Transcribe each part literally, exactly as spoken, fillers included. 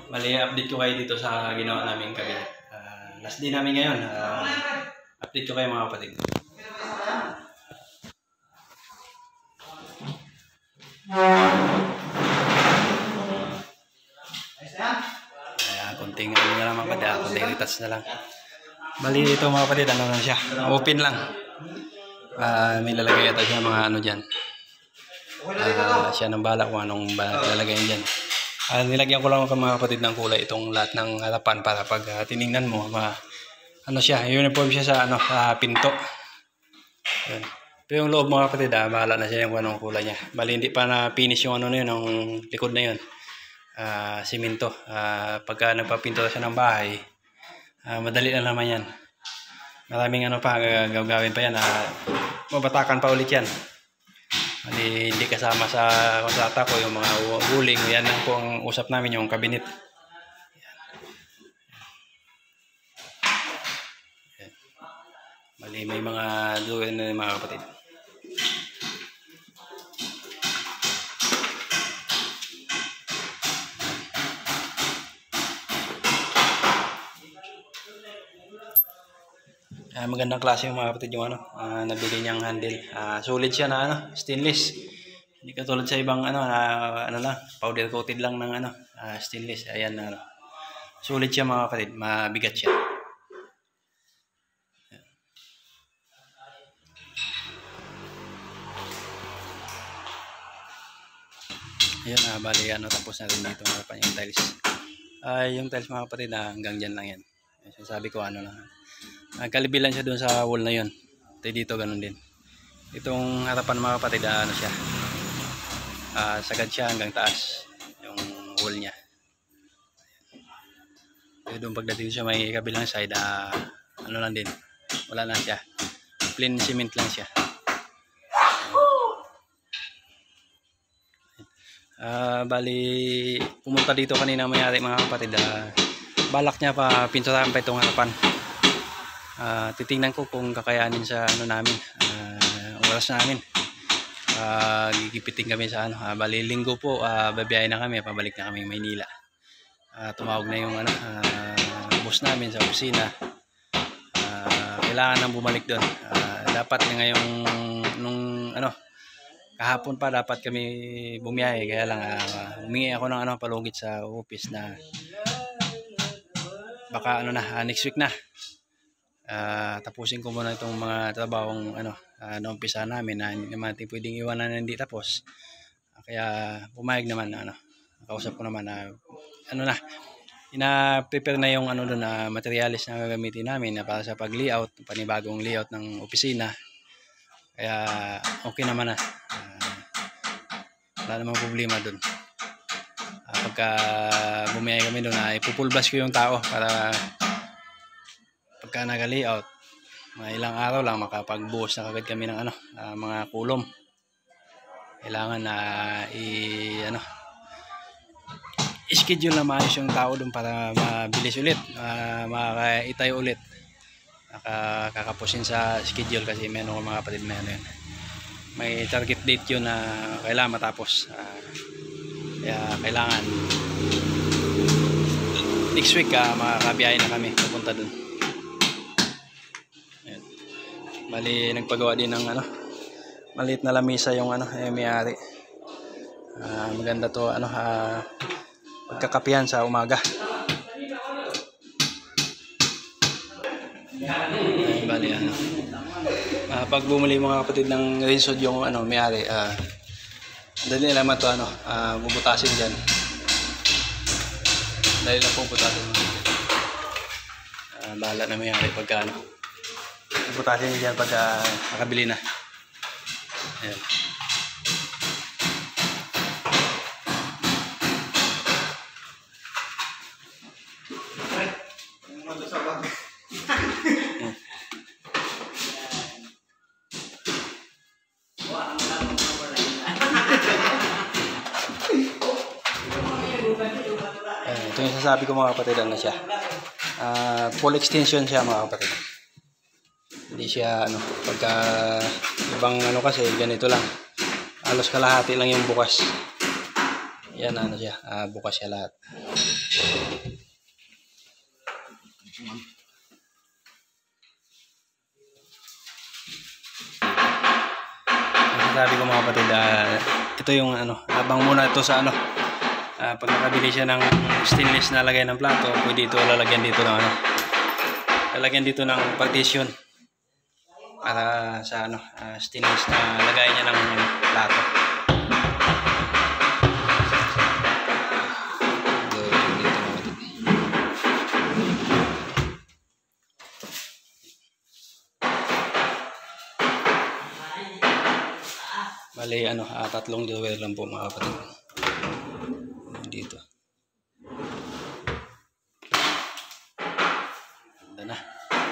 Bali, update ko kayo dito sa ginawa naming cabinet. Uh, last day namin ngayon. Uh, update ko kayo mga kapatid. Kaya kunting ano na lang mga kapatid, kunting retouch na lang. Bali ito mga kapatid, ano lang siya, open lang. Uh, may lalagay ata siya mga ano dyan. Uh, siya nang bala kung anong lalagay dyan. Uh, nilagyan ko lang mga kapatid ng kulay itong lahat ng harapan para pag uh, tinignan mo, ma, ano siya, uniform siya sa ano, uh, pinto. Yan. Pero yung loob mga kapatid, uh, bahala na siya yung anong kulay niya. Bali hindi pa na finish yung ano na yun, ang likod na yun. Uh, simento. Uh, pagka nagpapinto siya ng bahay, uh, madali na naman yan. Maraming ano pa, gagawin pa yan. Uh, mabatakan pa ulit yan. Hindi, hindi kasama sa kontrata ko yung mga huling. Yan lang po ang usap namin, yung cabinet. Yan. Yan. Bali may mga doon na mga kapatid. Uh, magandang klase yung mga kapatid yung ano, uh, nabigay niyang handle. Uh, solid siya na ano, stainless. Hindi katulad sa ibang ano, uh, ano lang, powder coated lang ng ano, uh, stainless. Ayan na ano. Solid siya mga kapatid, mabigat siya. Ayan, uh, bali ano, tapos na rin dito harapan yung tiles. Uh, yung tiles mga kapatid, uh, hanggang dyan lang yan. Sabi ko ano lang. Nagkalibi lang siya doon sa wall na yun. At dito ganun din. Itong harapan mga kapatid, ano siya, uh, sagad siya hanggang taas yung wall niya. So, doon pagdating siya may kabilang side, uh, ano lang din, wala lang siya, plain cement lang siya. Uh, bali pumunta dito kanina mayari mga kapatid, uh, balak niya pa pinturahan pa itong harapan. Uh, titingnan ko kung kakayanin sa ano namin, uh, oras namin. Uh, gigipitin kami sa ano, uh, bali linggo po, uh, babiyahin na kami, pabalik na kami Maynila. Uh, tumawag na yung ano, uh, boss namin sa opisina. Uh, kailangan nang bumalik doon. Uh, dapat na ngayong nung ano, kahapon pa dapat kami bumiyahe, kaya lang uh, humingi ako ng ano, palugit sa office na baka ano na, uh, next week na. Uh, tapusin ko muna itong mga trabahong ano, uh, naumpisa namin na hindi naman natin pwedeng iwanan na hindi tapos. Uh, kaya pumayag naman na ano, nakausap ko naman na ano na, ina-prepare na yung ano doon na materialis na gagamitin namin na para sa pag-layout, panibagong layout ng opisina. Kaya okay naman na. Uh, wala namang problema doon. Uh, pagka bumiyay kami doon, uh, ipupulbas ko yung tao para pagka nag-layout, mga ilang araw lang makapagbuhos na kagad kami ng ano, uh, mga kulom. Kailangan na uh, i ano, i-schedule na maayos yung tao doon para mabilis ulit, uh, makakaitayo ulit, nakakapusin sa schedule kasi meron mga kapatid, may ano yun, may target date yun na kailangan matapos. Uh, kaya kailangan next week uh, makakabiyahe na kami pupunta doon. Bali nagpagawa din ng ano, maliit na lamisa yung ano, eh, may-ari. Uh, maganda to ano, uh, pagkakapihan sa umaga. Ay, bali ano, uh, pag bumuli mga kapatid ng rinsod yung ano, may-ari, uh, dali naman to ano, uh, bubutasin dyan. Dali lang pong butasin. Uh, bahala na may-ari pagka ano, butasin niya dyan pag uh, nakabili na. Ayan. Ayan, ito yung sasabi ko mga kapatid, ano siya, uh, full extension siya mga kapatid. Hindi siya ano, pagka ibang ano kasi ganito lang, halos kalahati lang yung bukas. Yan ano siya, uh, bukas siya lahat. Sabi ko mga kapatid, uh, ito yung ano, habang muna ito sa ano, uh, pag nakabili siya ng stainless na lagay ng plato, pwede ito lalagyan dito ng ano, lalagyan dito ng partition para sa ano, uh, stainless na lagay niya ng ano, plato. Bali ano, uh, tatlong drawer lang po mga kapatid. Dito. Ganda na.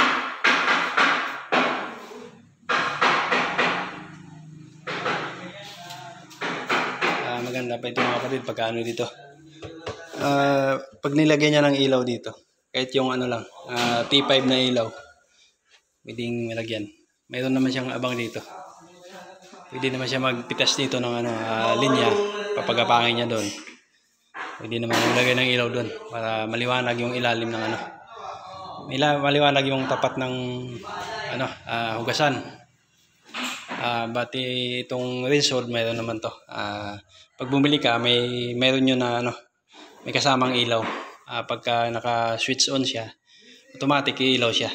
Uh, maganda pa ito mga kapatid pagka ano dito. Uh, pag nilagay niya ng ilaw dito, kahit yung ano lang, uh, T five na ilaw, pwedeng malagyan. Mayroon naman siyang abang dito. Pwede naman siya magpitas dito ng ano, uh, linya, papagapangin niya doon. Pwede naman ilagay ng ilaw doon para maliwanag yung ilalim ng ano. Mila, maliwanag yung tapat ng ano, uh, hugasan. Uh, bati itong Rinsolve, mayroon naman to. Uh, pag bumili ka, may mayroon yun na ano, may kasamang ilaw. Uh, pagka naka-switch on siya, automatic ilaw siya.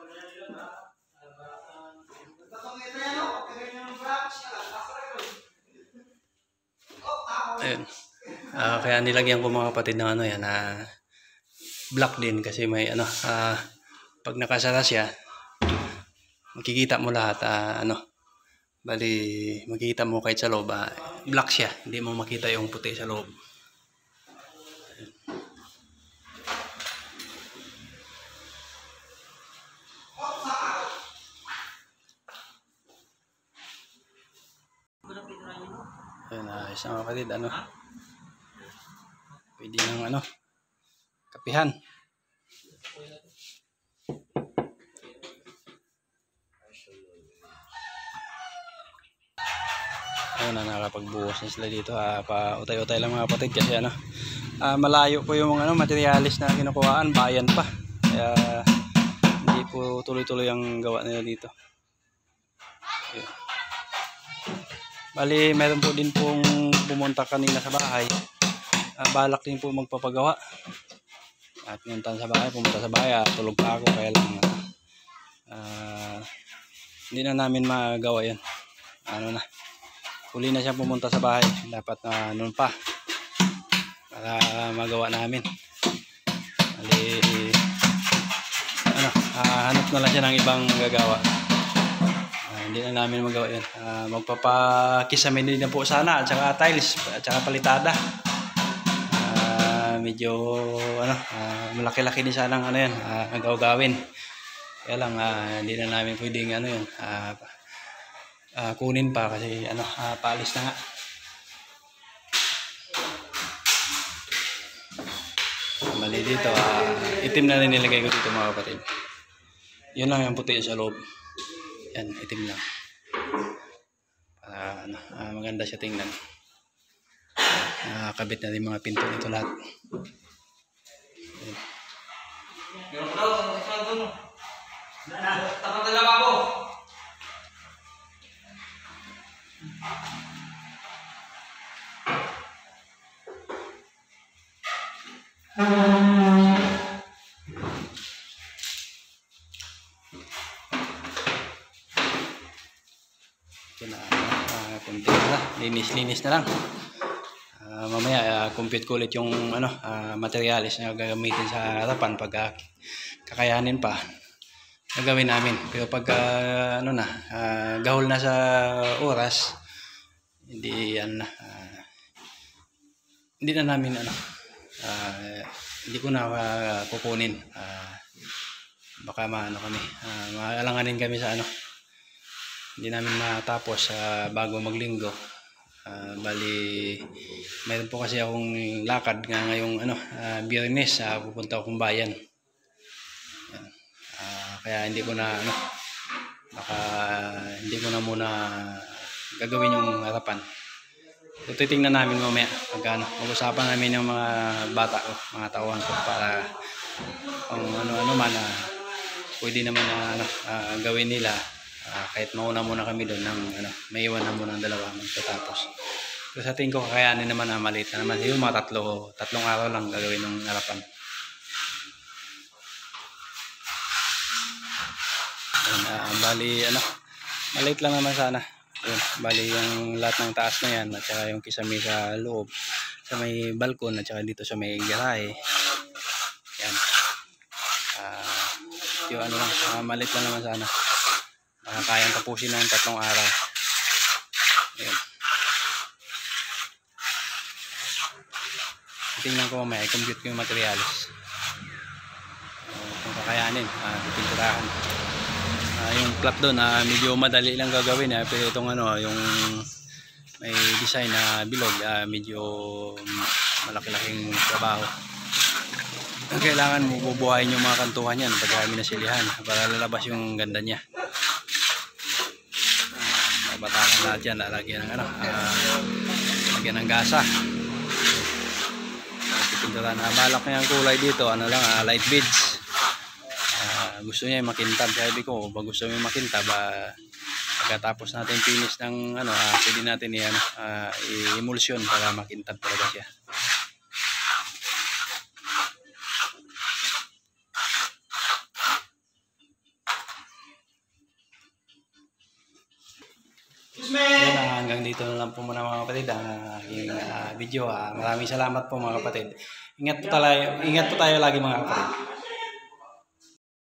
Ayun. Uh, kaya nilagyan ko mga kapatid ng ano yan, uh, black din kasi may ano, uh, pag nakasara siya, makikita mo lahat, uh, ano, bali makikita mo kahit sa loob, uh, black siya, hindi mo makita yung puti sa loob. Ayun, uh, isang kapatid, ano, pwede ng ano, kapihan. Ayun na, nakapagbuhos na sila dito. Uh, pa-utay-utay lang mga kapatid kasi ano, uh, malayo po yung ano, materialis na kinukuhaan, bayan pa. Kaya hindi po tuloy-tuloy ang gawa nila dito. Ayun. Bali, meron po din pong pumunta kanina sa bahay. Uh, balak din po magpapagawa. At nguntan sa bahay, pumunta sa bahay, uh, tulog pa ako. Kaya lang, uh, uh, hindi na namin magawa yan. Ano na, huli na siya pumunta sa bahay. Dapat na uh, noon pa para uh, magawa namin. Bali, ano, uh, hanap na lang siya ng ibang gagawa. Hindi na namin magawa yun. Uh, magpapakisamin din na po sana at saka tiles at saka palitada. Uh, medyo ano, uh, malaki-laki din sana ang ano yan, uh, ang gawin. Kaya lang uh, hindi na namin pwedeng ano yun, uh, uh, kunin pa kasi ano, uh, paalis na nga. Mali dito, uh, itim na rin nilagay ko dito mga kapatid. Yun lang yung puti sa loob. Yan, itim lang. Para ano, uh, maganda siya tingnan. Nakakabit na rin mga pinto nito lahat. Meron ko daw, saan doon? Tapos na lababo. Ito na, uh, kunti na, linis-linis na lang. Uh, mamaya, uh, compute ko ulit yung ano, uh, materialis na gagamitin sa harapan pag uh, kakayanin pa, gagawin namin. Pero pag uh, ano na, uh, gahol na sa oras, hindi yan na, uh, hindi na namin ano, uh, hindi ko na uh, kukunin. Uh, baka maano kami, uh, maalanganin kami sa ano, hindi namin matapos uh, bago maglinggo. Uh, bali, mayroon po kasi akong lakad nga ngayong ano, uh, Biyernes, uh, pupunta akong bayan. Uh, kaya hindi ko na ano, baka hindi ko na muna gagawin yung harapan. So, titingnan namin mamaya pagkano. Mag-usapan namin yung mga bata ko, mga tauhan ko para kung ano-ano man na uh, pwede naman na ano, uh, gawin nila uh, kahit mauna muna kami doon ng ano, may iwan na muna ang dalawa magtatapos. So sa tingin ko kakayanin naman na maliit na naman. Yung mga tatlo, tatlong araw lang gagawin ng harapan. Ayan, uh, bali ano, maliit lang naman sana. Ayan, bali yung lahat ng taas na yan at saka yung kisame sa loob, sa may balkon at saka dito sa may garahe. Yan. Uh, yung ano lang, uh, maliit lang naman sana. Uh, kayang tapusin ng tatlong araw. Ayan. Tingnan ko mamaya, i-compute ko yung materials. Uh, kung kakayanin, uh, pipinturahan. Uh, yung plot doon, uh, medyo madali lang gagawin. Eh. Pero itong ano, yung may design na bilog, uh, medyo malaki-laking trabaho. Kailangan mo bubuhayin yung mga kantuhan yan pag kami nasilihan para lalabas yung ganda niya. Uh, batakan lahat yan, lalagyan ng ano, uh, lagyan ng gasa. Pinturan, uh, balak niya ang kulay dito, ano lang, uh, light beads. Uh, gusto niya yung makintab. Sabi ko, pag gusto niya yung makintab, uh, pagkatapos natin finish ng ano, uh, pwede natin yan, uh, i-emulsion para makintab talaga siya. Yan, uh, hanggang dito na lang po muna mga kapatid ang aking uh, video. Uh, maraming salamat po mga kapatid. Ingat po tayo, ingat po tayo lagi mga kapatid.